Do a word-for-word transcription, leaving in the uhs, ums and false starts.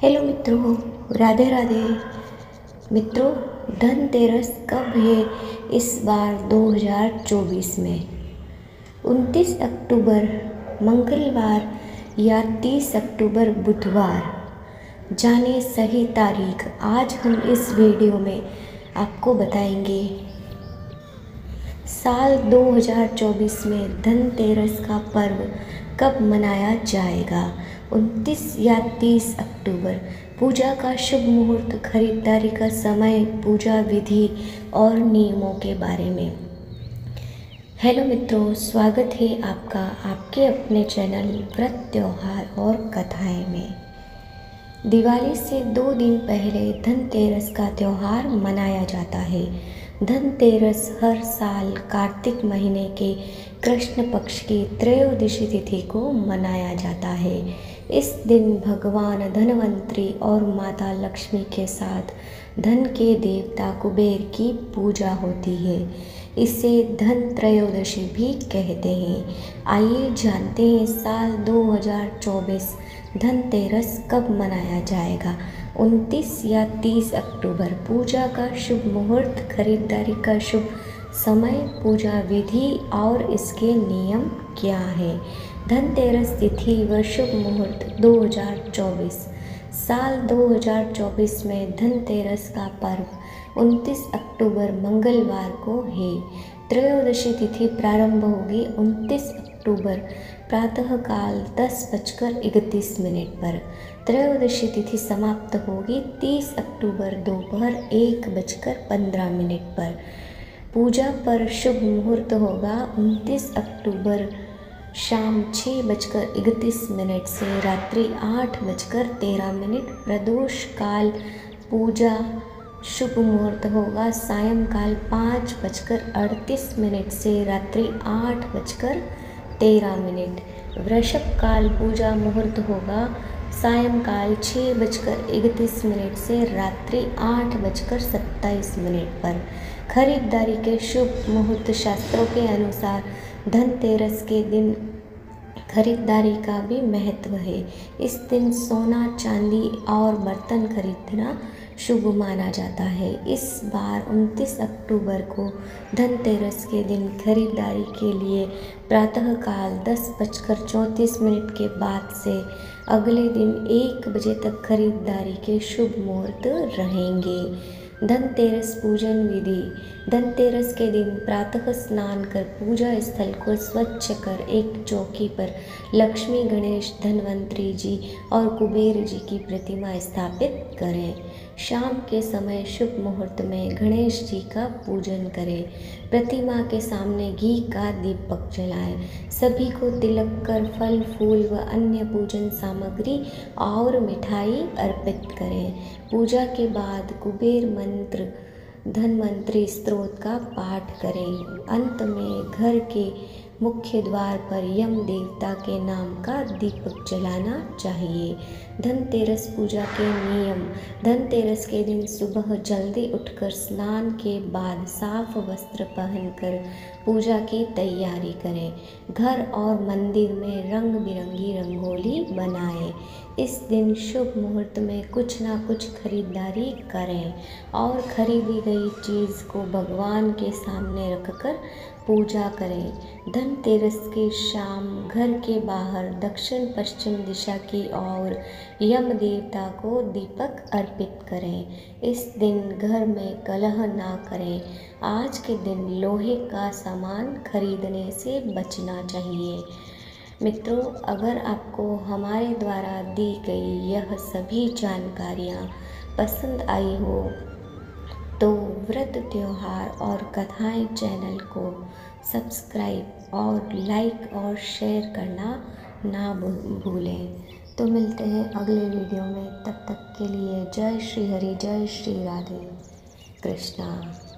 Hello मित्रों, राधे राधे। मित्रों, धनतेरस कब है इस बार दो हज़ार चौबीस में? उनतीस अक्टूबर मंगलवार या तीस अक्टूबर बुधवार? जाने सही तारीख आज हम इस वीडियो में आपको बताएंगे। साल दो हज़ार चौबीस में धनतेरस का पर्व कब मनाया जाएगा? उनतीस या तीस अक्टूबर? पूजा का शुभ मुहूर्त, खरीदारी का समय, पूजा विधि और नियमों के बारे में। हेलो मित्रों, स्वागत है आपका आपके अपने चैनल व्रत त्योहार और कथाएं में। दिवाली से दो दिन पहले धनतेरस का त्यौहार मनाया जाता है। धनतेरस हर साल कार्तिक महीने के कृष्ण पक्ष की त्रयोदशी तिथि को मनाया जाता है। इस दिन भगवान धनवंतरी और माता लक्ष्मी के साथ धन के देवता कुबेर की पूजा होती है। इसे धन त्रयोदशी भी कहते हैं। आइए जानते हैं साल दो हज़ार चौबीस धनतेरस कब मनाया जाएगा। उनतीस या तीस अक्टूबर? पूजा का शुभ मुहूर्त, खरीदारी का शुभ समय, पूजा विधि और इसके नियम क्या है। धनतेरस तिथि व शुभ मुहूर्त दो हज़ार चौबीस। साल दो हज़ार चौबीस में धनतेरस का पर्व उनतीस अक्टूबर मंगलवार को है। त्रयोदशी तिथि प्रारंभ होगी उनतीस अक्टूबर प्रातःकाल दस बजकर इकतीस मिनट पर। त्रयोदशी तिथि समाप्त होगी तीस अक्टूबर दोपहर एक बजकर पंद्रह मिनट पर। पूजा पर शुभ मुहूर्त होगा उनतीस अक्टूबर शाम छः बजकर इकतीस मिनट से रात्रि आठ बजकर तेरह मिनट। प्रदोष काल पूजा शुभ मुहूर्त होगा सायंकाल पाँच बजकर अड़तीस मिनट से रात्रि आठ बजकर तेरह मिनट। वृषभ काल पूजा मुहूर्त होगा सायंकाल छः बजकर इकतीस मिनट से रात्रि आठ बजकर सत्ताईस मिनट पर। खरीदारी के शुभ मुहूर्त शास्त्रों के अनुसार धनतेरस के दिन खरीदारी का भी महत्व है। इस दिन सोना, चांदी और बर्तन खरीदना शुभ माना जाता है। इस बार उनतीस अक्टूबर को धनतेरस के दिन खरीदारी के लिए प्रातःकाल दस बजकर चौंतीस मिनट के बाद से अगले दिन एक बजे तक खरीदारी के शुभ मुहूर्त रहेंगे। धनतेरस पूजन विधि। धनतेरस के दिन प्रातः स्नान कर पूजा स्थल को स्वच्छ कर एक चौकी पर लक्ष्मी, गणेश, धनवंतरी जी और कुबेर जी की प्रतिमा स्थापित करें। शाम के समय शुभ मुहूर्त में गणेश जी का पूजन करें। प्रतिमा के सामने घी का दीपक जलाएं। सभी को तिलक कर फल फूल व अन्य पूजन सामग्री और मिठाई अर्पित करें। पूजा के बाद कुबेर मंत्र, धनवंतरी स्तोत्र का पाठ करें। अंत में घर के मुख्य द्वार पर यम देवता के नाम का दीपक जलाना चाहिए। धनतेरस पूजा के नियम। धनतेरस के दिन सुबह जल्दी उठकर स्नान के बाद साफ वस्त्र पहनकर पूजा की तैयारी करें। घर और मंदिर में रंग बिरंगी रंगोली बनाएं। इस दिन शुभ मुहूर्त में कुछ ना कुछ खरीदारी करें और खरीदी गई चीज़ को भगवान के सामने रखकर पूजा करें। धनतेरस के शाम घर के बाहर दक्षिण पश्चिम दिशा की ओर यम देवता को दीपक अर्पित करें। इस दिन घर में कलह ना करें। आज के दिन लोहे का सामान खरीदने से बचना चाहिए। मित्रों, अगर आपको हमारे द्वारा दी गई यह सभी जानकारियाँ पसंद आई हो तो व्रत त्योहार और कथाएं चैनल को सब्सक्राइब और लाइक और शेयर करना ना भूलें। तो मिलते हैं अगले वीडियो में, तब तक के लिए जय श्री हरि, जय श्री राधे कृष्णा।